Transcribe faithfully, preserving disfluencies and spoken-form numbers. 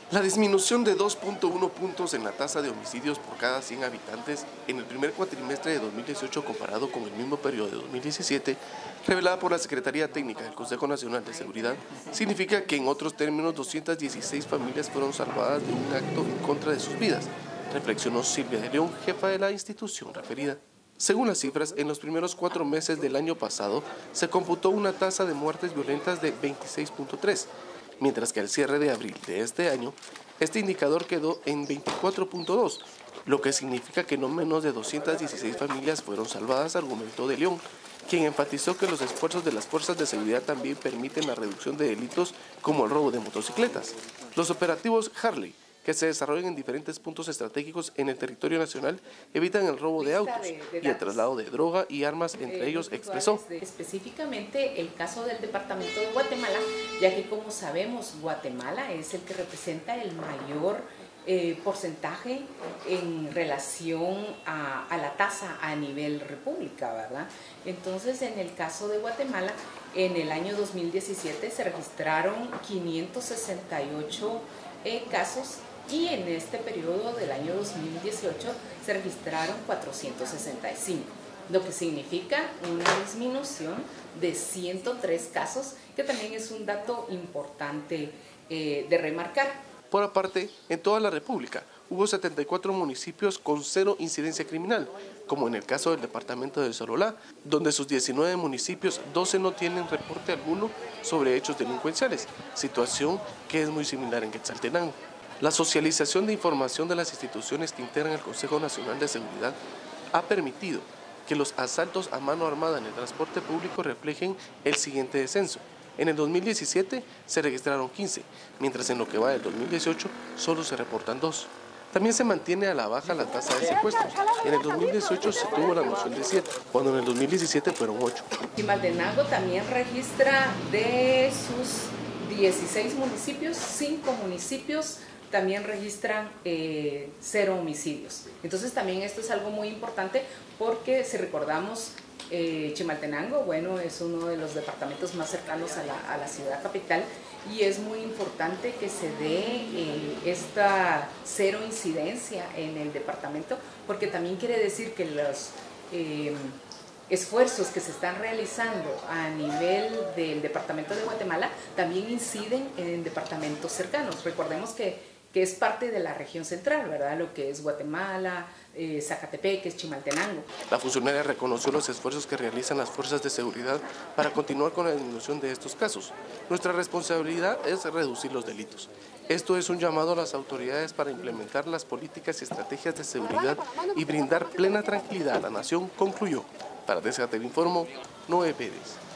La disminución de dos punto uno puntos en la tasa de homicidios por cada cien habitantes en el primer cuatrimestre de dos mil dieciocho comparado con el mismo periodo de dos mil diecisiete, revelada por la Secretaría Técnica del Consejo Nacional de Seguridad, significa que en otros términos doscientas dieciséis familias fueron salvadas de un acto en contra de sus vidas, reflexionó Silvia de León, jefa de la institución referida. Según las cifras, en los primeros cuatro meses del año pasado se computó una tasa de muertes violentas de veintiséis punto tres, mientras que al cierre de abril de este año, este indicador quedó en veinticuatro punto dos, lo que significa que no menos de doscientas dieciséis familias fueron salvadas, argumentó de León, quien enfatizó que los esfuerzos de las fuerzas de seguridad también permiten la reducción de delitos como el robo de motocicletas. Los operativos Harley, que se desarrollan en diferentes puntos estratégicos en el territorio nacional, evitan el robo de autos y el traslado de droga y armas entre ellos, expresó. Específicamente el caso del departamento de Guatemala, ya que como sabemos Guatemala es el que representa el mayor eh, porcentaje en relación a, a la tasa a nivel república, ¿verdad? Entonces en el caso de Guatemala, en el año dos mil diecisiete se registraron quinientos sesenta y ocho eh, casos, y en este periodo del año dos mil dieciocho se registraron cuatrocientos sesenta y cinco, lo que significa una disminución de ciento tres casos, que también es un dato importante eh, de remarcar. Por aparte, en toda la República hubo setenta y cuatro municipios con cero incidencia criminal, como en el caso del departamento de Sololá, donde sus diecinueve municipios, doce no tienen reporte alguno sobre hechos delincuenciales, situación que es muy similar en Quetzaltenango. La socialización de información de las instituciones que integran el Consejo Nacional de Seguridad ha permitido que los asaltos a mano armada en el transporte público reflejen el siguiente descenso. En el dos mil diecisiete se registraron quince, mientras en lo que va del dos mil dieciocho solo se reportan dos. También se mantiene a la baja la tasa de secuestros. En el dos mil dieciocho se tuvo la noción de siete, cuando en el dos mil diecisiete fueron ocho. Chimaltenango también registra de sus dieciséis municipios, cinco municipios también registran eh, cero homicidios. Entonces también esto es algo muy importante porque si recordamos eh, Chimaltenango, bueno, es uno de los departamentos más cercanos a la, a la ciudad capital y es muy importante que se dé eh, esta cero incidencia en el departamento porque también quiere decir que los eh, esfuerzos que se están realizando a nivel del departamento de Guatemala también inciden en departamentos cercanos. Recordemos que que es parte de la región central, ¿verdad? Lo que es Guatemala, eh, Zacatepec, Chimaltenango. La funcionaria reconoció los esfuerzos que realizan las fuerzas de seguridad para continuar con la disminución de estos casos. Nuestra responsabilidad es reducir los delitos. Esto es un llamado a las autoridades para implementar las políticas y estrategias de seguridad y brindar plena tranquilidad a la nación, concluyó. Para Desgatel Informo, Noé Pérez.